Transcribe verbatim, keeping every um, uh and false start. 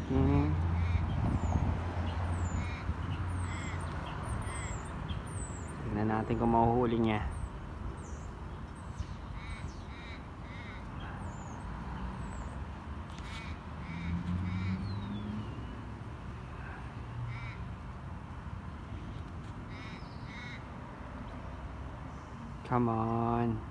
Hmm. Tingnan natin kung mahuhuli niya. Come on.